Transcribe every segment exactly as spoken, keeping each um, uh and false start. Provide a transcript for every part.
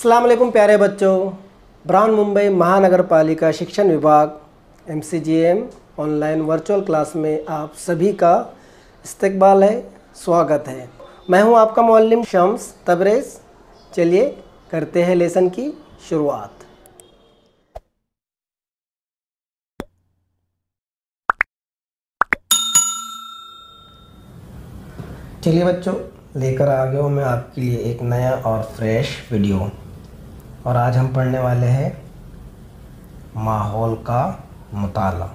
अस्सलाम वालेकुम प्यारे बच्चों। ब्राउन मुंबई महानगर पालिका शिक्षण विभाग M C G M online virtual class में आप सभी का इस्तकबाल है, स्वागत है। मैं हूं आपका मुअल्लिम शम्स तबरेज़। चलिए करते हैं लेसन की शुरुआत। चलिए बच्चों, लेकर आ गया हूँ मैं आपके लिए एक नया और फ्रेश वीडियो। और आज हम पढ़ने वाले हैं माहौल का मुताला,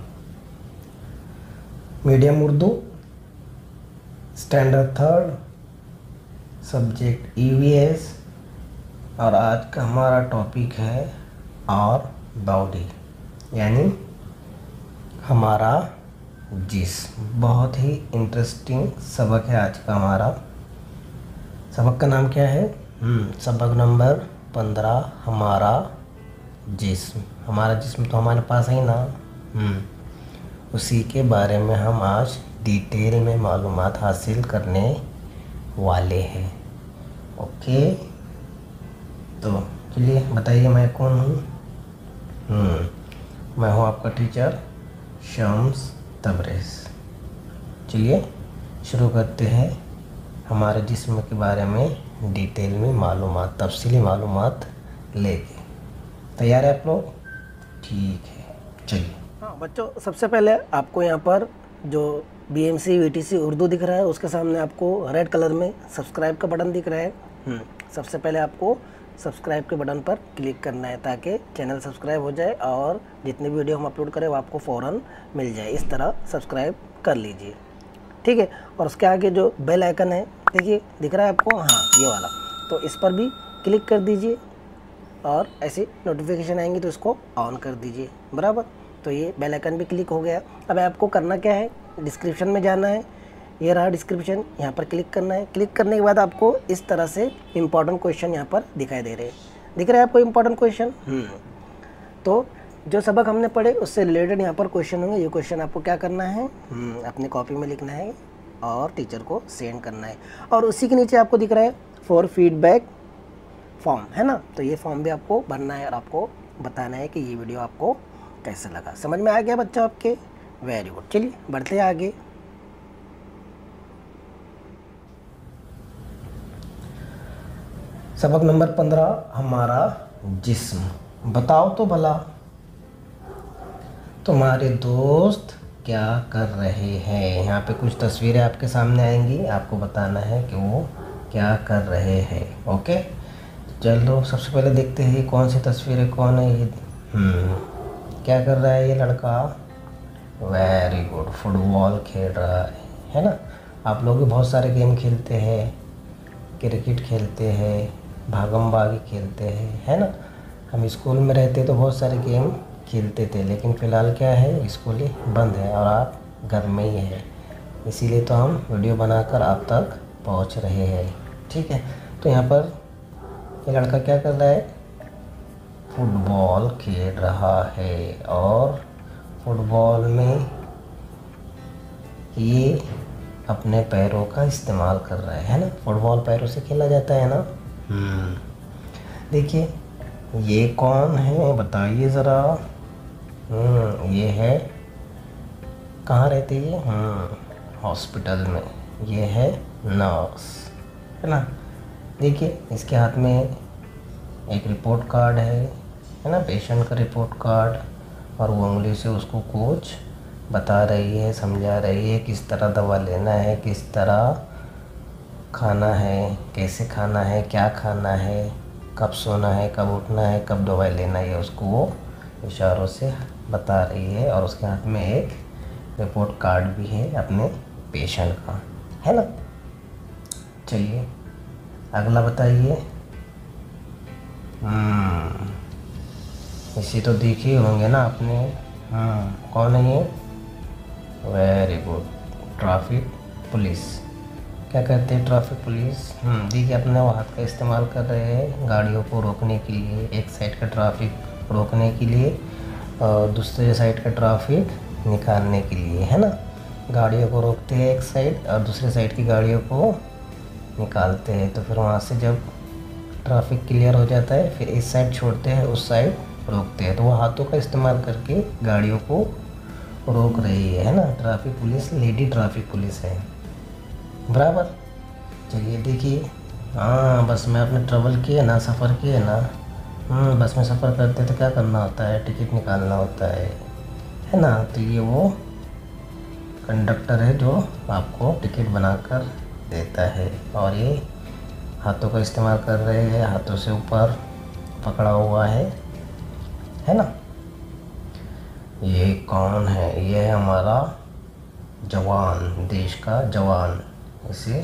medium Urdu, standard third, subject E V S. और आज का हमारा टॉपिक है और बॉडी, यानी हमारा जिस्म। बहुत ही इंटरेस्टिंग सबक है आज का हमारा। सबक का नाम क्या है? हम्म सबक नंबर पंद्रह, हमारा जिस्म। हमारा जिस्म तो हमारे पास है ना, हम्म उसी के बारे में हम आज डिटेल में मालूमात हासिल करने वाले हैं। ओके, तो चलिए बताइए मैं कौन हूँ? हम्म मैं हूँ आपका टीचर शम्स तबरेज़। चलिए शुरू करते हैं हमारे जिस्म के बारे में डिटेल में मालूमात, तफसीली मालूमात लेके। तैयार है आप लोग? ठीक है, चलिए। हाँ बच्चों, सबसे पहले आपको यहाँ पर जो B M C V T C Urdu दिख रहा है, उसके सामने आपको रेड कलर में सब्सक्राइब का बटन दिख रहा है। सबसे पहले आपको सब्सक्राइब के बटन पर क्लिक करना है ताकि चैनल सब्सक्राइब हो जाए और जितनी वीडियो हम अपलोड करें वो आपको फ़ौरन मिल जाए। इस तरह सब्सक्राइब कर लीजिए, ठीक है। और उसके आगे जो बेल आइकन है, देखिए दिख रहा है आपको, हाँ ये वाला, तो इस पर भी क्लिक कर दीजिए और ऐसी नोटिफिकेशन आएंगी तो इसको ऑन कर दीजिए, बराबर। तो ये बेल आइकन भी क्लिक हो गया। अब आपको करना क्या है, डिस्क्रिप्शन में जाना है, ये रहा डिस्क्रिप्शन, यहाँ पर क्लिक करना है। क्लिक करने के बाद आपको इस तरह से इम्पॉर्टेंट क्वेश्चन यहाँ पर दिखाई दे रहे हैं। दिख रहा है आपको इम्पॉर्टेंट क्वेश्चन? तो जो सबक हमने पढ़े उससे रिलेटेड यहाँ पर क्वेश्चन होंगे। ये क्वेश्चन आपको क्या करना है, अपनी कॉपी में लिखना है और टीचर को सेंड करना है। और उसी के नीचे आपको दिख रहा है फॉर फीडबैक फॉर्म, है ना। तो ये फॉर्म भी आपको भरना है और आपको बताना है कि ये वीडियो आपको कैसा लगा। समझ में आ गया बच्चों आपके? Very good. चलिए बढ़ते हैं आगे। सबक नंबर पंद्रह, हमारा जिस्म। बताओ तो भला तुम्हारे दोस्त क्या कर रहे हैं। यहाँ पे कुछ तस्वीरें आपके सामने आएंगी, आपको बताना है कि वो क्या कर रहे हैं। ओके, चलो सबसे पहले देखते हैं कौन सी तस्वीरें, कौन है ये। हम्म क्या कर रहा है ये लड़का? वेरी गुड, फुटबॉल खेल रहा है, है ना। आप लोग भी बहुत सारे गेम खेलते हैं, क्रिकेट खेलते हैं, भागम भागी खेलते हैं, है ना। हम स्कूल में रहते तो बहुत सारे गेम खेलते थे, लेकिन फ़िलहाल क्या है, स्कूल बंद है और आप घर में ही है, इसीलिए तो हम वीडियो बनाकर आप तक पहुंच रहे हैं, ठीक है। तो यहाँ पर ये लड़का क्या कर रहा है? फुटबॉल खेल रहा है। और फुटबॉल में ये अपने पैरों का इस्तेमाल कर रहा है, है ना। फुटबॉल पैरों से खेला जाता है ना। हम्म देखिए ये कौन है बताइए ज़रा। हम्म ये है, कहाँ रहते हैं? हम्म हॉस्पिटल में। ये है नर्स, है ना। देखिए इसके हाथ में एक रिपोर्ट कार्ड है, है ना, पेशेंट का रिपोर्ट कार्ड। और वो उंगली से उसको कुछ बता रही है, समझा रही है किस तरह दवा लेना है, किस तरह खाना है, कैसे खाना है, क्या खाना है, कब सोना है, कब उठना है, कब दवाई लेना है, उसको वो इशारों से बता रही है। और उसके हाथ में एक रिपोर्ट कार्ड भी है अपने पेशेंट का, है ना। चलिए अगला बताइए। हम्म इसी तो दिखे होंगे ना आपने। हम्म कौन है ये? Very good, traffic police. क्या कहते हैं ट्रैफिक पुलिस? हम्म देखिए अपने वो हाथ का इस्तेमाल कर रहे हैं गाड़ियों को रोकने के लिए, एक साइड का ट्रैफिक रोकने के लिए और दूसरे साइड का ट्रैफिक निकालने के लिए, है ना। गाड़ियों को रोकते हैं एक साइड और दूसरे साइड की गाड़ियों को निकालते हैं। तो फिर वहाँ से जब ट्रैफिक क्लियर हो जाता है, फिर इस साइड छोड़ते हैं, उस साइड रोकते हैं। तो वो हाथों का इस्तेमाल करके गाड़ियों को रोक रही है, है ना। Traffic police lady traffic police है, बराबर। चलिए देखिए, हाँ बस में आपने ट्रैवल किया ना, सफ़र किया ना। हम्म, बस में सफ़र करते तो क्या करना होता है, टिकट निकालना होता है है ना। तो ये वो कंडक्टर है जो आपको टिकट बनाकर देता है, और ये हाथों का इस्तेमाल कर रहे हैं, हाथों से ऊपर पकड़ा हुआ है है ना। ये कौन है, ये है हमारा जवान, देश का जवान, इसे,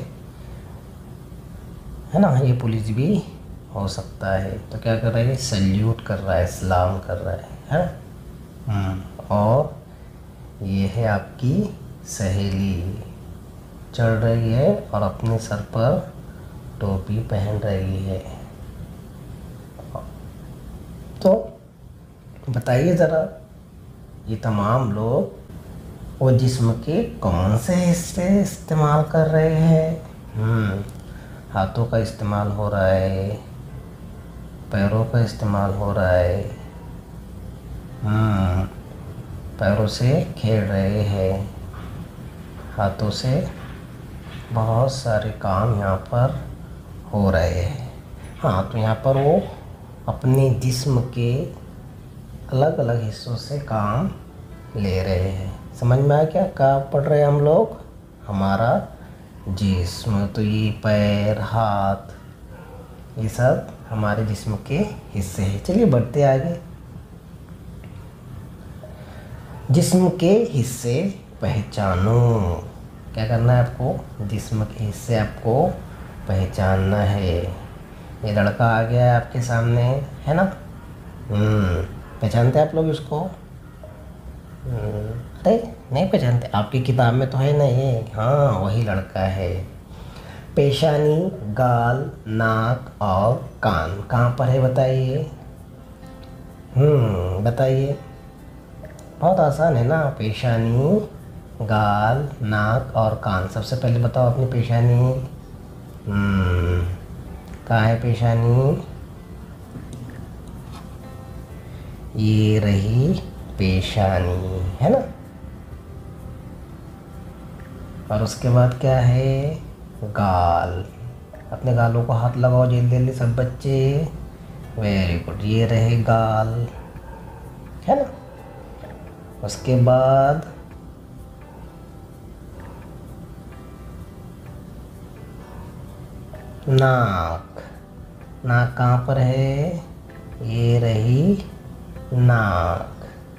है ना। ये पुलिस भी हो सकता है। तो क्या कर रहा है, सल्यूट कर रहा है, सलाम कर रहा है है ना। और ये है आपकी सहेली, चढ़ रही है और अपने सर पर टोपी पहन रही है। तो बताइए ज़रा, ये तमाम लोग वो जिस्म के कौन से हिस्से इस्तेमाल कर रहे हैं। हम्म हाथों का इस्तेमाल हो रहा है, पैरों का इस्तेमाल हो रहा है। हम्म पैरों से खेल रहे हैं, हाथों से बहुत सारे काम यहाँ पर हो रहे हैं। हाँ, तो यहाँ पर वो अपने जिस्म के अलग अलग हिस्सों से काम ले रहे हैं। समझ में आया क्या, क्या पढ़ रहे हैं हम लोग, हमारा जिस्म। तो ये पैर, हाथ, ये सब हमारे जिस्म के हिस्से हैं। चलिए बढ़ते आगे। जिस्म के हिस्से पहचानो। क्या करना है आपको, जिस्म के हिस्से आपको पहचानना है। ये लड़का आ गया है आपके सामने, है ना। हम्म पहचानते आप लोग इसको। अरे नहीं पहचानते, आपकी किताब में तो है ना ये। हाँ वही लड़का है। पेशानी, गाल, नाक और कान कहाँ पर है बताइए। हम्म बताइए, बहुत आसान है ना। पेशानी, गाल, नाक और कान। सबसे पहले बताओ अपनी पेशानी। हम्म कहाँ है पेशानी, ये रही पेशानी, है ना। और उसके बाद क्या है, गाल। अपने गालों को हाथ लगाओ जल्दी जल्दी सब बच्चे। वेरी गुड, ये रहे गाल, है ना। उसके बाद नाक। नाक कहाँ पर है, ये रही नाक।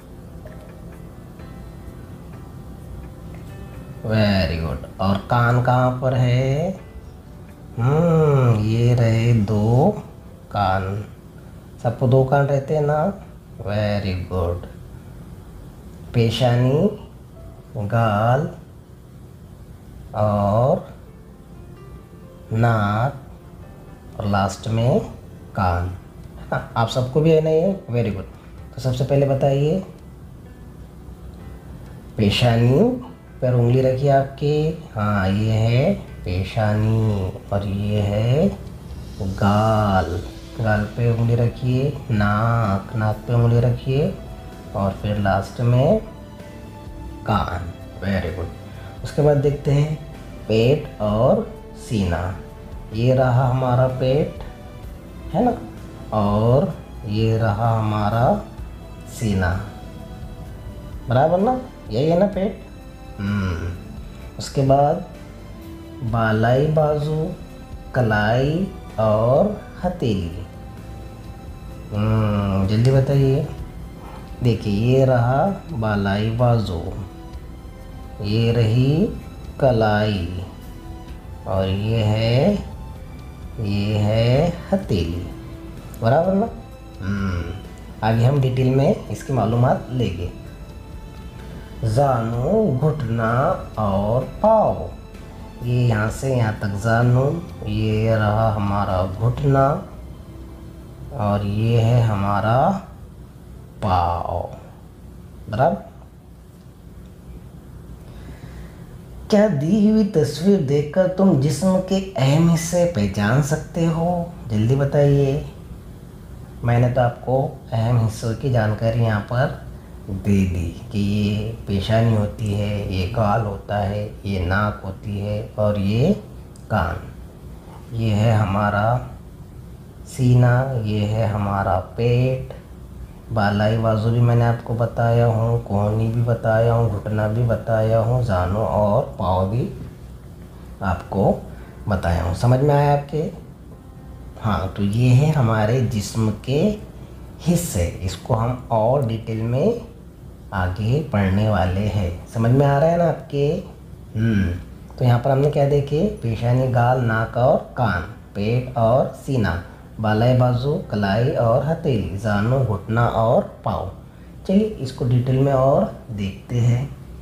Very good. और कान कहाँ पर है, हम्म ये रहे दो कान। सबको दो कान रहते हैं ना। Very good. पेशानी, गाल और नाक और लास्ट में कान। हाँ, आप सबको भी है ना ये। Very good. तो सबसे पहले बताइए, पेशानी पर उंगली रखिए आपके। हाँ ये है पेशानी, और ये है गाल। गाल पे उंगली रखिए। नाक, नाक पे उंगली रखिए, और फिर लास्ट में कान। Very good. उसके बाद देखते हैं पेट और सीना। ये रहा हमारा पेट, है ना, और ये रहा हमारा सीना, बराबर ना। यही है ना पेट। हम्म उसके बाद बालाई बाजू, कलाई और हथेली। हम्म जल्दी बताइए। देखिए, ये रहा बालाई बाजू, ये रही कलाई, और ये है ये है हथेली, बराबर ना। हम्म आगे हम डिटेल में इसकी मालूमात लेंगे। जानू, घुटना और पाँव। ये यहाँ से यहाँ तक जानू, ये रहा हमारा घुटना, और ये है हमारा पाँव, बराबर। क्या दी हुई तस्वीर देखकर तुम जिस्म के अहम हिस्से पहचान सकते हो? जल्दी बताइए। मैंने तो आपको अहम हिस्सों की जानकारी यहाँ पर दे दी कि ये पेशानी होती है, ये गाल होता है, ये नाक होती है और ये कान। ये है हमारा सीना, ये है हमारा पेट, बालाई बाजू भी मैंने आपको बताया हूँ, कोहनी भी बताया हूँ, घुटना भी बताया हूँ, जानों और पाँव भी आपको बताया हूँ। समझ में आया आपके? हाँ, तो ये है हमारे जिस्म के हिस्से। इसको हम और डिटेल में आगे पढ़ने वाले हैं। समझ में आ रहा है ना आपके? हम्म तो यहाँ पर हमने क्या देखे? पेशानी, गाल, नाक और कान, पेट और सीना, बालाई बाजू, कलाई और हथेली, जानों, घुटना और पाँव। चलिए इसको डिटेल में और देखते हैं।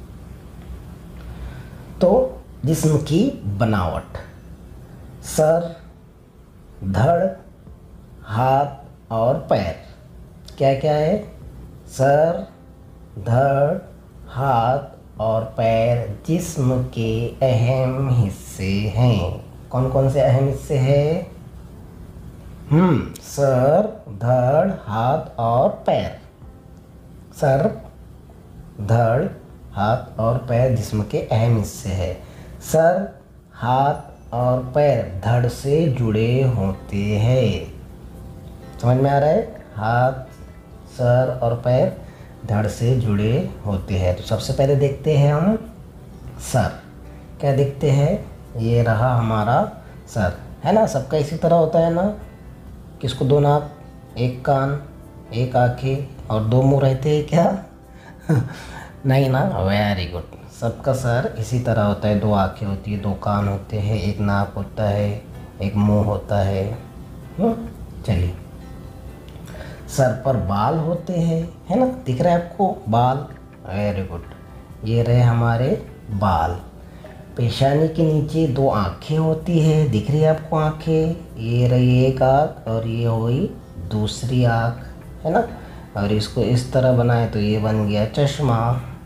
तो जिस्म की बनावट, सर, धड़, हाथ और पैर। क्या क्या है? सर, धड़, हाथ और पैर जिस्म के अहम हिस्से हैं। कौन कौन से अहम हिस्से हैं? हम्म सर, धड़, हाथ और पैर। सर, धड़, हाथ और पैर जिस्म के अहम हिस्से हैं। सर, हाथ और पैर धड़ से जुड़े होते हैं। समझ में आ रहा है? हाथ, सर और पैर धड़ से जुड़े होते हैं। तो सबसे पहले देखते हैं हम सर। क्या देखते हैं? ये रहा हमारा सर, है ना? सबका इसी तरह होता है ना? किसको दो नाक, एक कान, एक आँखें और दो मुंह रहते हैं क्या? नहीं ना? Very good. सबका सर इसी तरह होता है। दो आँखें होती है, दो कान होते हैं, एक नाक होता है, एक मुंह होता है। चलिए, सर पर बाल होते हैं, है ना? दिख रहा है आपको बाल? Very good. ये रहे हमारे बाल। पेशानी के नीचे दो आँखें होती है, दिख रही है आपको आँखें? ये रही एक आँख और ये हुई दूसरी आँख, है ना? और इसको इस तरह बनाए तो ये बन गया चश्मा।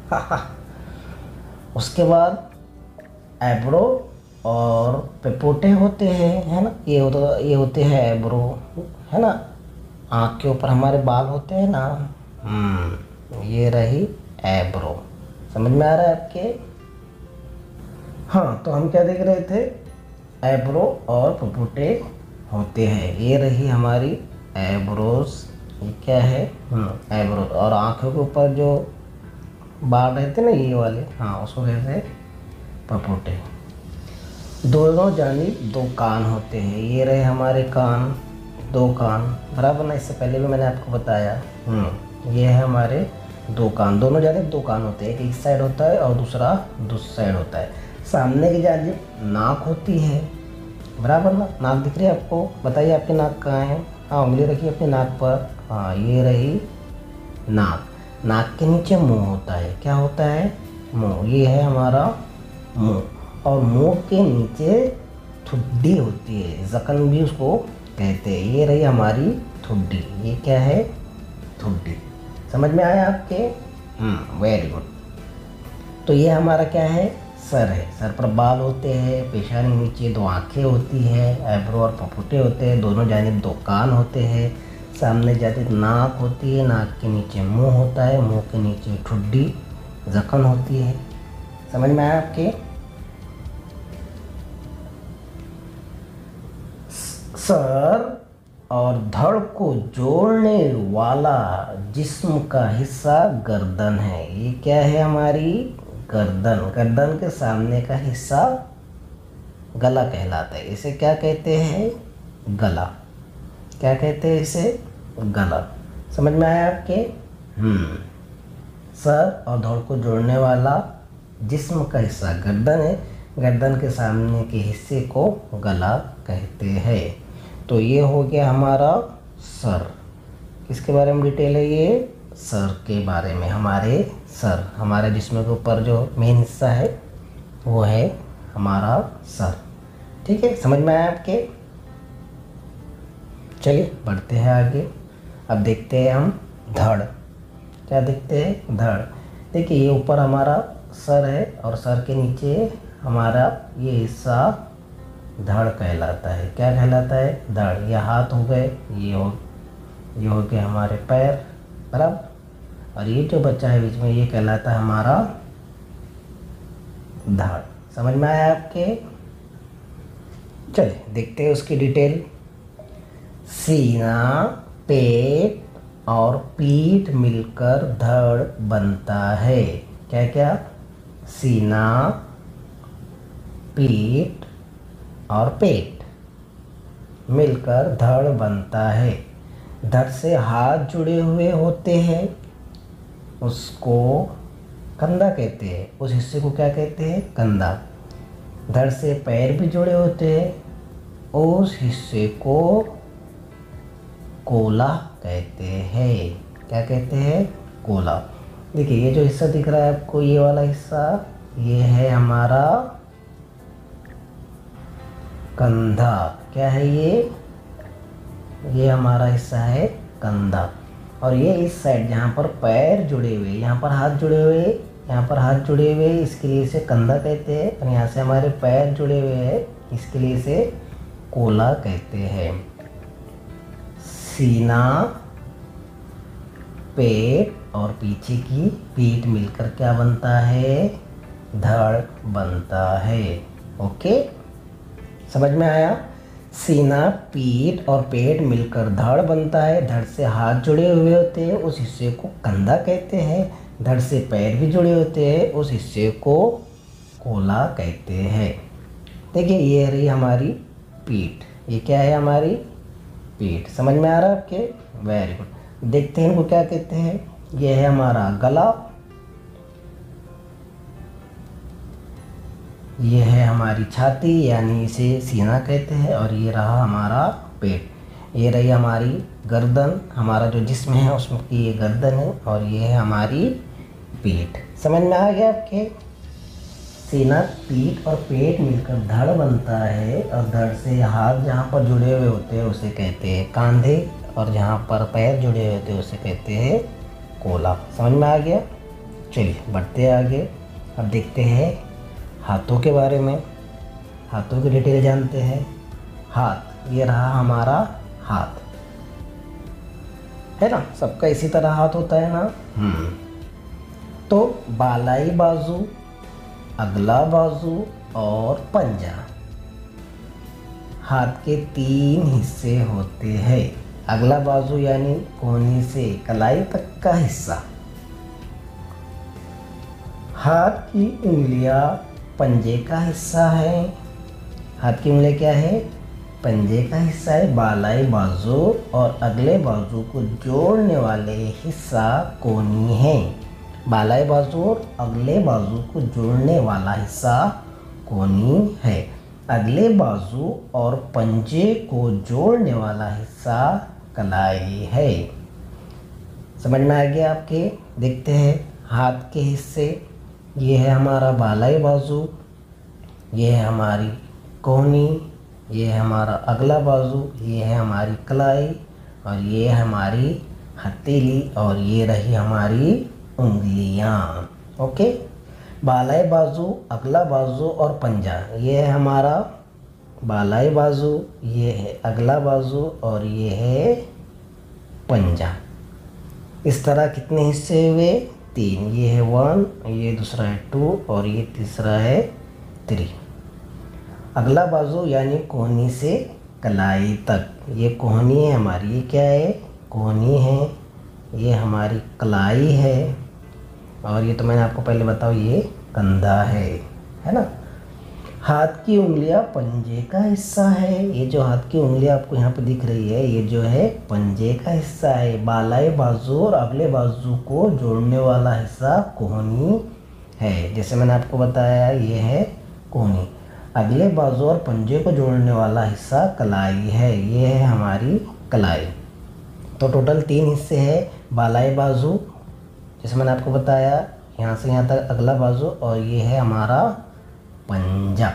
उसके बाद एब्रो और पेपोटे होते हैं, है ना? ये होता ये होते हैं एब्रो, है ना? आँख के ऊपर हमारे बाल होते हैं ना। हम्म ये रही एब्रो। समझ में आ रहा है आपके? हाँ, तो हम क्या देख रहे थे? एब्रो और पपुटे होते हैं। ये रही हमारी एब्रोस। ये क्या है? हम्म एब्रो। और आँखों के ऊपर जो बाल रहते ना, ये वाले, हाँ, उसको कहते हैं पपुटे। दोनों जानिब दो कान होते हैं। ये रहे हमारे कान, दो कान, बराबर ना? इससे पहले भी मैंने आपको बताया। हम्म ये है हमारे दो कान। दोनों जानिब दो कान होते हैं, एक इस साइड होता है और दूसरा दूसरी साइड होता है। सामने की जानिब नाक होती है, बराबर ना? नाक दिख रही है आपको? बताइए आपकी नाक कहाँ है? हाँ, उंगली रखिए अपनी नाक पर। हाँ, ये रही नाक। नाक के नीचे मुंह होता है। क्या होता है? मुंह। ये है हमारा मुंह। और मुंह के नीचे ठुड्डी होती है, जकन भी उसको कहते हैं। ये रही हमारी ठुड्डी। ये क्या है? ठुड्डी। समझ में आया आपके? हम्म वेरी गुड। तो ये हमारा क्या है? सर है। सर पर बाल होते हैं, पेशानी नीचे दो आँखें होती है, एब्रो और पपुटे होते हैं, दोनों जानिब दो कान होते हैं, सामने जानिब नाक होती है, नाक के नीचे मुंह होता है, मुंह के नीचे ठुड्डी जखन होती है। समझ में आया आपके? सर और धड़ को जोड़ने वाला जिस्म का हिस्सा गर्दन है। ये क्या है? हमारी गर्दन। गर्दन के सामने का हिस्सा गला कहलाता है। इसे क्या कहते हैं? गला। क्या कहते हैं इसे? गला। समझ में आया आपके? हम्म सर और धड़ को जोड़ने वाला जिस्म का हिस्सा गर्दन है। गर्दन के सामने के हिस्से को गला कहते हैं। तो ये हो गया हमारा सर। किसके बारे में डिटेल है? ये सर के बारे में। हमारे सर, हमारे जिस्म के ऊपर जो मेन हिस्सा है वो है हमारा सर। ठीक है, समझ में आया आपके? चलिए बढ़ते हैं आगे। अब देखते हैं हम धड़। क्या देखते हैं? धड़। देखिए, ये ऊपर हमारा सर है और सर के नीचे हमारा ये हिस्सा धड़ कहलाता है। क्या कहलाता है? धड़। ये हाथ हो गए, ये हो ये हो गए हमारे पैर, बराबर। और ये जो बच्चा है बीच में, ये कहलाता है हमारा धड़। समझ में आया आपके? चलिए देखते हैं उसकी डिटेल। सीना, पेट और पीठ मिलकर धड़ बनता है। क्या क्या? सीना, पीठ और पेट मिलकर धड़ बनता है। धड़ से हाथ जुड़े हुए होते हैं, उसको कंधा कहते हैं। उस हिस्से को क्या कहते हैं? कंधा। धड़ से पैर भी जुड़े होते हैं, उस हिस्से को कोला कहते हैं। क्या कहते हैं? कोला। देखिए ये जो हिस्सा दिख रहा है आपको, ये वाला हिस्सा, ये है हमारा कंधा। क्या है ये? ये हमारा हिस्सा है कंधा। और ये इस साइड जहाँ पर पैर जुड़े हुए, यहाँ पर हाथ जुड़े हुए, यहाँ पर हाथ जुड़े हुए, इसके लिए इसे कंधा कहते हैं। और यहाँ से हमारे पैर जुड़े हुए हैं, इसके लिए इसे कोला कहते हैं। सीना, पेट और पीछे की पीठ मिलकर क्या बनता है? धड़ बनता है। ओके, समझ में आया? सीना, पीठ और पेट मिलकर धड़ बनता है। धड़ से हाथ जुड़े हुए होते हैं, उस हिस्से को कंधा कहते हैं। धड़ से पैर भी जुड़े होते हैं, उस हिस्से को कोला कहते हैं। देखिए ये रही हमारी पीठ। ये क्या है? हमारी पीठ। समझ में आ रहा है आपके? Very good. देखते हैं इनको क्या कहते हैं। ये है हमारा गला, ये है हमारी छाती यानी इसे सीना कहते हैं, और ये रहा हमारा पेट। ये रही हमारी गर्दन, हमारा जो जिस्म है उसमें की ये गर्दन है, और ये है हमारी पीठ। समझ में आ गया आपके? सीना, पीठ और पेट मिलकर धड़ बनता है, और धड़ से हाथ जहाँ पर जुड़े हुए होते हैं उसे कहते हैं कंधे, और जहाँ पर पैर जुड़े हुए होते हैं उसे कहते हैं कोला। समझ में आ गया? चलिए बढ़ते हैं आगे। अब देखते हैं हाथों के बारे में। हाथों की डिटेल जानते हैं। हाथ, ये रहा हमारा हाथ, है ना? सबका इसी तरह हाथ होता है ना? हम्म तो बालाई बाजू, अगला बाजू और पंजा, हाथ के तीन हिस्से होते हैं। अगला बाजू यानी कोहनी से कलाई तक का हिस्सा। हाथ की उंगलियां पंजे का हिस्सा है। हाथ की उंगलियां क्या है? पंजे का हिस्सा है। बालाई बाजू और अगले बाजू को जोड़ने वाले हिस्सा कोहनी है। बालाई बाजू और अगले बाजू को जोड़ने वाला हिस्सा कोहनी है। अगले बाजू और पंजे को जोड़ने वाला हिस्सा कलाई है। समझ में आ गया आपके? देखते हैं हाथ के हिस्से। ये है हमारा बालाई बाजू, ये है हमारी कोहनी, ये है हमारा अगला बाजू, ये है हमारी कलाई, और ये है हमारी हथेली, और ये रही हमारी उंगलियां। ओके, बालाई बाजू, अगला बाजू और पंजा। ये है हमारा बालाई बाजू, ये है अगला बाजू, और ये है पंजा। इस तरह कितने हिस्से हुए? तीन। ये है वन, ये दूसरा है टू, और ये तीसरा है थ्री। अगला बाजू यानी कोहनी से कलाई तक। ये कोहनी है हमारी, ये क्या है? कोहनी है। ये हमारी कलाई है, और ये तो मैंने आपको पहले बताओ ये कंधा है, है ना? हाथ की उंगलियां पंजे का हिस्सा है। ये जो हाथ की उंगलियां आपको यहाँ पे दिख रही है, ये जो है पंजे का हिस्सा है। बालाई बाजू और अगले बाजू को जोड़ने वाला हिस्सा कोहनी है। जैसे मैंने आपको बताया ये है कोहनी। अगले बाजू और पंजे को जोड़ने वाला हिस्सा कलाई है। ये है हमारी कलाई। तो टोटल तीन हिस्से हैं। बालाई बाजू, जैसे मैंने आपको बताया, यहाँ से यहाँ तक अगला बाजू, और ये है हमारा पंजा।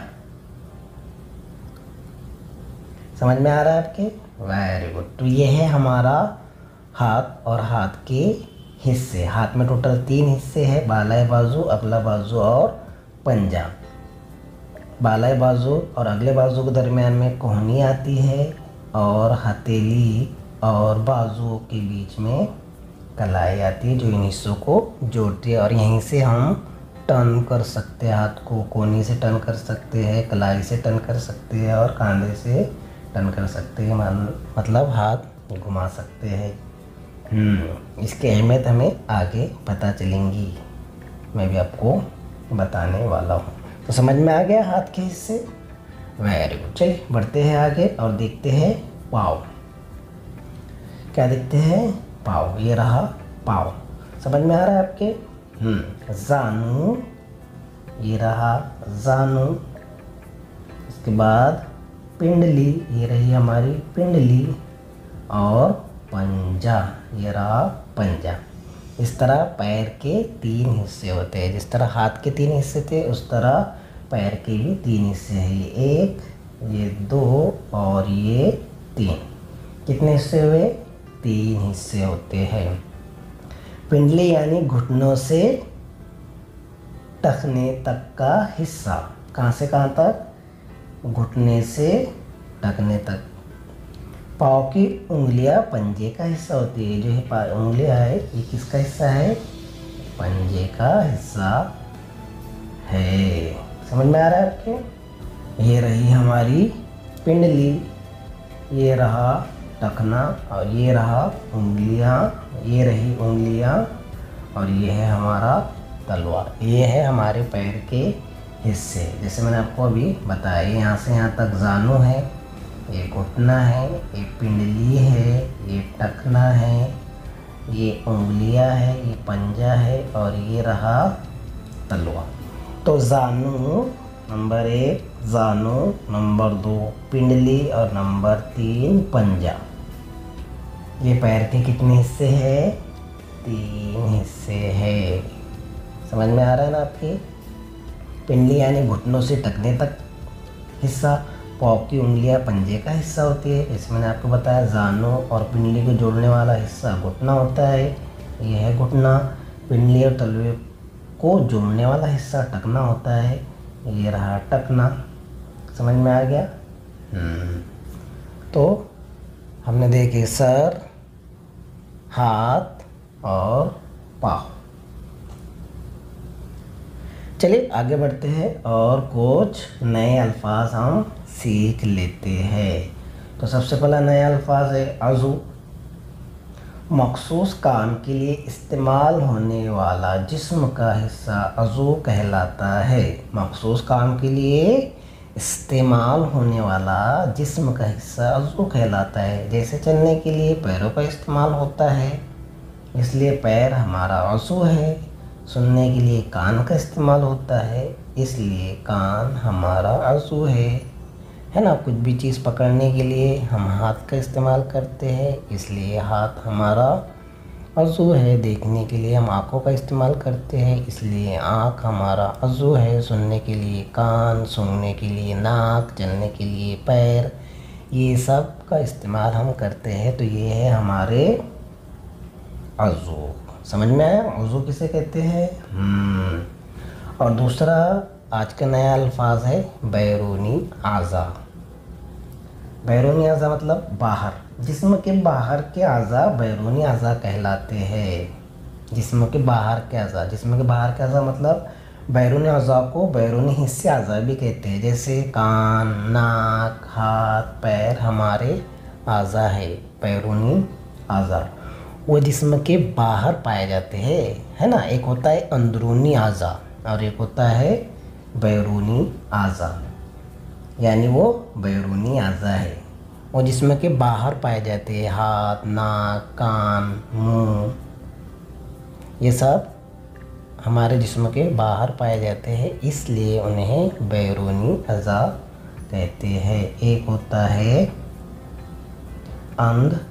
समझ में आ रहा है आपके? Very good. तो ये है हमारा हाथ और हाथ के हिस्से। हाथ में टोटल तीन हिस्से हैं, बालाई बाजू, अगला बाजू और पंजा। बालाई बाजू और अगले बाजू के दरमियान में कोहनी आती है और हथेली और बाजुओं के बीच में कलाई आती है जो इन हिस्सों को जोड़ती है। और यहीं से हम टर्न कर सकते हैं, हाथ को कोहनी से टर्न कर सकते हैं, कलाई से टर्न कर सकते हैं और कंधे से टर्न कर सकते हैं, मतलब हाथ घुमा सकते हैं। हम्म इसकी अहमियत हमें आगे पता चलेंगी, मैं भी आपको बताने वाला हूँ। तो समझ में आ गया हाथ के हिस्से? Very good. चलिए बढ़ते हैं आगे और देखते हैं पाँव। क्या देखते हैं? पाँव। ये रहा पाँव, समझ में आ रहा है आपके? हम्म जानू, ये रहा जानू। इसके बाद पिंडली, ये रही हमारी पिंडली। और पंजा, ये रहा पंजा। इस तरह पैर के तीन हिस्से होते हैं। जिस तरह हाथ के तीन हिस्से थे उस तरह पैर के भी तीन हिस्से हैं। ये एक, ये दो और ये तीन। कितने हिस्से हुए? तीन हिस्से होते हैं। पिंडली यानी घुटनों से टखने तक का हिस्सा। कहाँ से कहाँ तक? घुटने से टखने तक। पाँव की उंगलियां पंजे का हिस्सा होती है। जो ये उंगलियां है ये किसका हिस्सा है? पंजे का हिस्सा है। समझ में आ रहा है आपके? ये रही हमारी पिंडली, ये रहा टखना और ये रहा उंगलियां, ये रही उंगलियां और ये है हमारा तलवार। ये है हमारे पैर के हिस्से। जैसे मैंने आपको अभी बताया, यहाँ से यहाँ तक जानू है, ये घुटना है, ये पिंडली है, ये टखना है, ये उंगलियां है, ये पंजा है और ये रहा तलवार। तो जानू नंबर एक, जानू नंबर दो, पिंडली और नंबर तीन पंजा। ये पैर के कितने हिस्से हैं? तीन हिस्से हैं। समझ में आ रहा है ना आपके? पिंडली यानी घुटनों से टखने तक हिस्सा। पाँव की उंगलियां पंजे का हिस्सा होती है। इसमें मैंने आपको बताया जानू और पिंडली को जोड़ने वाला हिस्सा घुटना होता है, ये है घुटना। पिंडली और तलवे को जोड़ने वाला हिस्सा टखना होता है, ये रहा टखना। समझ में आ गया? हम्म तो हमने देखे सर, हाथ और पाँव। चलिए आगे बढ़ते हैं और कुछ नए अल्फाज हम सीख लेते हैं। तो सबसे पहला नया अल्फाज है अज़ू। मखसूस काम के लिए इस्तेमाल होने वाला जिस्म का हिस्सा अज़ू कहलाता है। मखसूस काम के लिए इस्तेमाल होने वाला जिस्म का हिस्सा अज़ू कहलाता है। जैसे चलने के लिए पैरों का इस्तेमाल होता है, इसलिए पैर हमारा अज़ू है। सुनने के लिए कान का इस्तेमाल होता है, इसलिए कान हमारा अज़ू है। है ना? कुछ भी चीज़ पकड़ने के लिए हम हाथ का इस्तेमाल करते हैं, इसलिए हाथ हमारा अज़ू है। देखने के लिए हम आँखों का इस्तेमाल करते हैं, इसलिए आँख हमारा अज़ू है। सुनने के लिए कान, सूंघने के लिए नाक, चलने के लिए पैर, ये सब का इस्तेमाल हम करते हैं। तो ये है हमारे अज़ू। समझ में आया? अज़ू किसे कहते हैं? हम्म और दूसरा आज का नया अल्फाज है बैरूनी आज़ा। बैरूनी आज़ा मतलब बाहर। जिस्म के बाहर के आज़ा बैरूनी आज़ा कहलाते हैं। जिस्म के बाहर के आज़ा, जिस्म के बाहर के आज़ा मतलब बैरूनी आज़ा को बैरूनी हिस्से आज़ा भी कहते हैं। जैसे कान, नाक, हाथ, पैर हमारे आज़ा है। बैरूनी आज़ा वो जिस्म के बाहर पाए जाते हैं, है ना? एक होता है अंदरूनी आज़ा और एक होता है बैरूनी आज़ा, यानी वो बैरूनी आज़ा है, वो जिस्म के बाहर पाए जाते हैं। हाथ, नाक, कान, मुंह, ये सब हमारे जिस्म के बाहर पाए जाते हैं, इसलिए उन्हें बैरूनी आज़ा कहते हैं। एक होता है अंदरूनी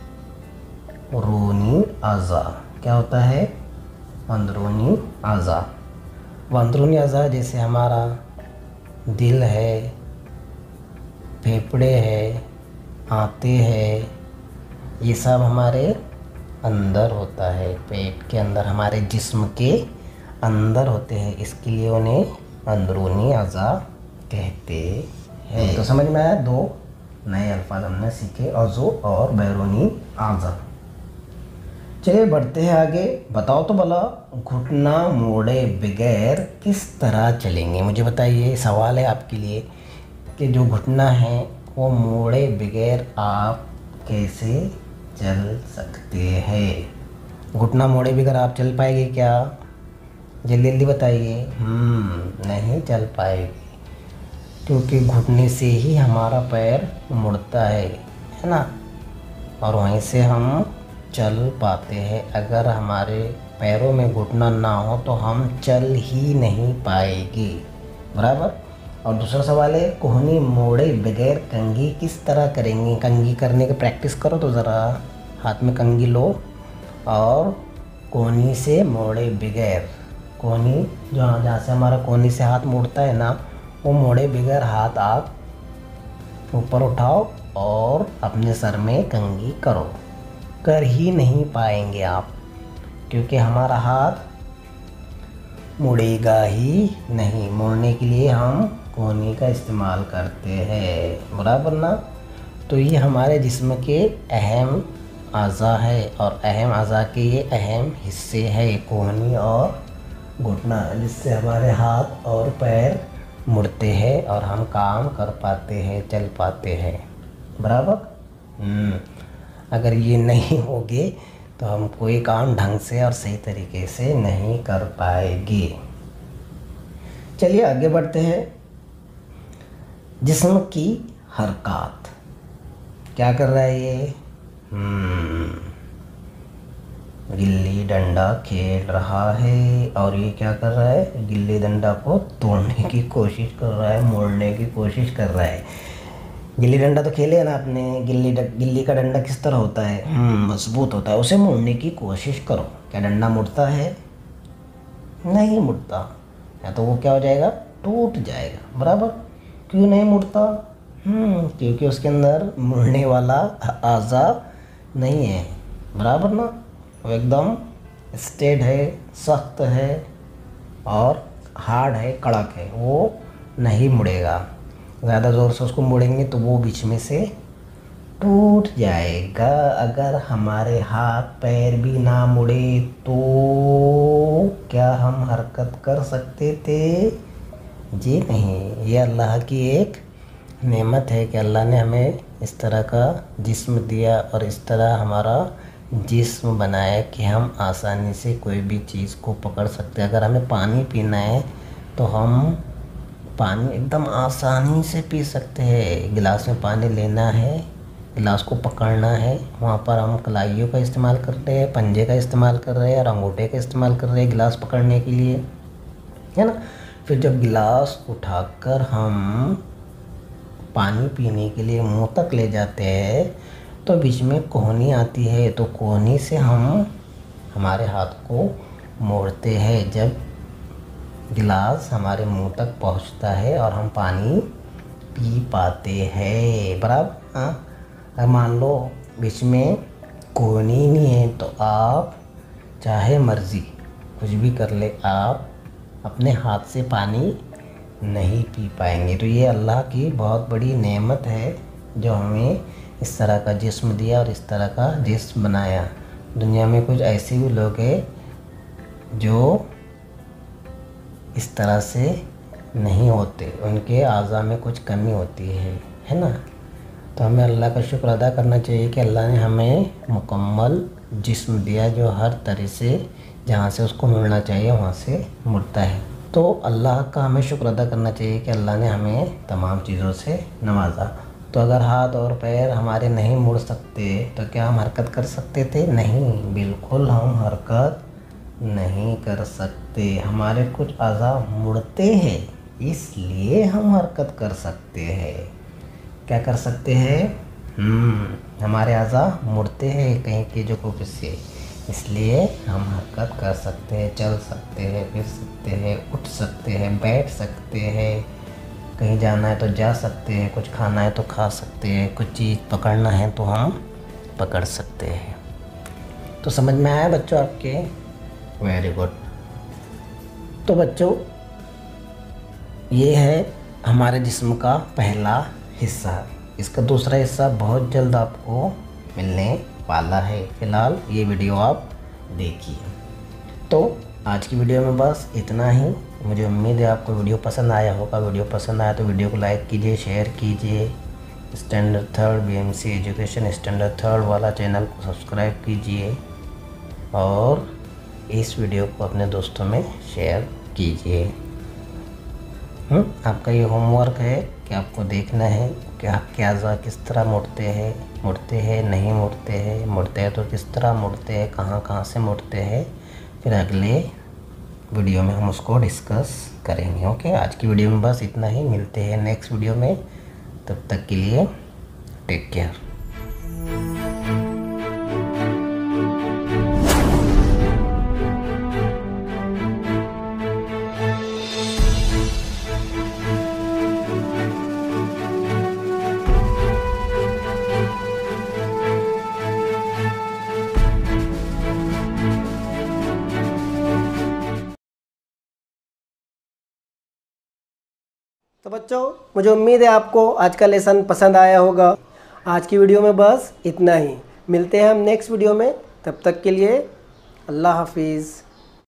आज़ा। क्या होता है? अंदरूनी आज़ा। वो अंदरूनी अज़ा जैसे हमारा दिल है, फेफड़े है, आंतें है, ये सब हमारे अंदर होता है। पेट के अंदर, हमारे जिस्म के अंदर होते हैं, इसके लिए उन्हें अंदरूनी अज़ा कहते हैं। तो समझ में आया, दो नए अल्फाज हमने सीखे, औज़ो और बैरूनी आज़ा। चलिए बढ़ते हैं आगे। बताओ तो भला, घुटना मोड़े बगैर किस तरह चलेंगे? मुझे बताइए, सवाल है आपके लिए कि जो घुटना है वो मोड़े बगैर आप कैसे चल सकते हैं? घुटना मोड़े बगैर आप चल पाएंगे क्या? जल्दी जल्दी बताइए। हम्म नहीं चल पाएगी, क्योंकि घुटने से ही हमारा पैर मुड़ता है है ना, और वहीं से हम चल पाते हैं। अगर हमारे पैरों में घुटना ना हो तो हम चल ही नहीं पाएंगे, बराबर। और दूसरा सवाल है, कोहनी मोड़े बगैर कंघी किस तरह करेंगे? कंघी करने की प्रैक्टिस करो तो ज़रा, हाथ में कंघी लो और कोहनी से मोड़े बगैर, कोहनी जहाँ जहाँ से हमारा कोहनी से हाथ मुड़ता है ना, वो मोड़े बगैर हाथ आप ऊपर उठाओ और अपने सर में कंघी करो। कर ही नहीं पाएंगे आप, क्योंकि हमारा हाथ मुड़ेगा ही नहीं। मुड़ने के लिए हम कोहनी का इस्तेमाल करते हैं, बराबर ना। तो ये हमारे जिस्म के अहम अज़ा है, और अहम अज़ा के ये अहम हिस्से है, कोहनी और घुटना, जिससे हमारे हाथ और पैर मुड़ते हैं और हम काम कर पाते हैं, चल पाते हैं, बराबर। अगर ये नहीं होगे तो हम कोई काम ढंग से और सही तरीके से नहीं कर पाएंगे। चलिए आगे बढ़ते हैं। जिस्म की हरकत, क्या कर रहा है ये? हम्म गिल्ली डंडा खेल रहा है, और ये क्या कर रहा है? गिल्ली डंडा को तोड़ने की कोशिश कर रहा है, मोड़ने की कोशिश कर रहा है। गिल्ली डंडा तो खेले है ना आपने, गिल्ली गिल्ली का डंडा किस तरह होता है? हम्म मजबूत होता है। उसे मोड़ने की कोशिश करो। क्या डंडा मुड़ता है? नहीं मुड़ता, या तो वो क्या हो जाएगा? टूट जाएगा, बराबर। क्यों नहीं मुड़ता? हम्म क्योंकि उसके अंदर मुड़ने वाला आज़ा नहीं है, बराबर ना। वो एकदम स्ट्रेट है, सख्त है और हार्ड है, कड़क है, वो नहीं मुड़ेगा। ज़्यादा ज़ोर से उसको मोड़ेंगे तो वो बीच में से टूट जाएगा। अगर हमारे हाथ पैर भी ना मुड़े तो क्या हम हरकत कर सकते थे? जी नहीं। ये अल्लाह की एक नेमत है कि अल्लाह ने हमें इस तरह का जिस्म दिया और इस तरह हमारा जिस्म बनाया कि हम आसानी से कोई भी चीज़ को पकड़ सकते हैं। अगर हमें पानी पीना है तो हम पानी एकदम आसानी से पी सकते हैं। गिलास में पानी लेना है, गिलास को पकड़ना है, वहाँ पर हम कलाइयों का इस्तेमाल कर रहे हैं, पंजे का इस्तेमाल कर रहे हैं और अंगूठे का इस्तेमाल कर रहे हैं गिलास पकड़ने के लिए, है ना। फिर जब गिलास उठाकर हम पानी पीने के लिए मुंह तक ले जाते हैं तो बीच में कोहनी आती है, तो कोहनी से हम हमारे हाथ को मोड़ते हैं जब गिलास हमारे मुंह तक पहुंचता है और हम पानी पी पाते हैं, बराबर। हाँ, अब मान लो बीच में कोहनी नहीं है तो आप चाहे मर्ज़ी कुछ भी कर ले, आप अपने हाथ से पानी नहीं पी पाएंगे। तो ये अल्लाह की बहुत बड़ी नेमत है जो हमें इस तरह का जिस्म दिया और इस तरह का जिस्म बनाया। दुनिया में कुछ ऐसे भी लोग हैं जो इस तरह से नहीं होते, उनके आज़ा में कुछ कमी होती है, है ना। तो हमें अल्लाह का शुक्र अदा करना चाहिए कि अल्लाह ने हमें मुकम्मल जिस्म दिया जो हर तरह से जहाँ से उसको मुड़ना चाहिए वहाँ से मुड़ता है। तो अल्लाह का हमें शुक्र अदा करना चाहिए कि अल्लाह ने हमें तमाम चीज़ों से नवाजा। तो अगर हाथ और पैर हमारे नहीं मुड़ सकते तो क्या हम हरकत कर सकते थे? नहीं, बिल्कुल हम हरकत नहीं कर सकते। हमारे कुछ आज़ा मुड़ते हैं इसलिए हम हरकत कर सकते हैं। क्या कर सकते हैं? हम्म हमारे आज़ा मुड़ते हैं कहीं के जो कुछ से, इसलिए हम हरकत कर सकते हैं, चल सकते हैं, फिर सकते हैं, उठ सकते हैं, बैठ सकते हैं, कहीं जाना है तो जा सकते हैं, कुछ खाना है तो खा सकते हैं, कुछ चीज़ पकड़ना है तो हम पकड़ सकते हैं। तो समझ में आया बच्चों आपके? Very good. तो बच्चों ये है हमारे जिस्म का पहला हिस्सा। इसका दूसरा हिस्सा बहुत जल्द आपको मिलने वाला है। फ़िलहाल ये वीडियो आप देखिए। तो आज की वीडियो में बस इतना ही। मुझे उम्मीद है आपको वीडियो पसंद आया होगा। वीडियो पसंद आया तो वीडियो को लाइक कीजिए, शेयर कीजिए। Standard third BMC education standard third वाला चैनल को सब्सक्राइब कीजिए और इस वीडियो को अपने दोस्तों में शेयर कीजिए। आपका ये होमवर्क है कि आपको देखना है कि आप क्या किस तरह मुड़ते हैं मुड़ते हैं नहीं मुड़ते हैं मुड़ते हैं तो किस तरह मुड़ते हैं, कहाँ कहाँ से मुड़ते हैं। फिर अगले वीडियो में हम उसको डिस्कस करेंगे। ओके, आज की वीडियो में बस इतना ही। मिलते हैं नेक्स्ट वीडियो में। तब तक के लिए टेक केयर। तो बच्चों, मुझे उम्मीद है आपको आज का लेसन पसंद आया होगा। आज की वीडियो में बस इतना ही। मिलते हैं हम नेक्स्ट वीडियो में। तब तक के लिए अल्लाह हाफिज़।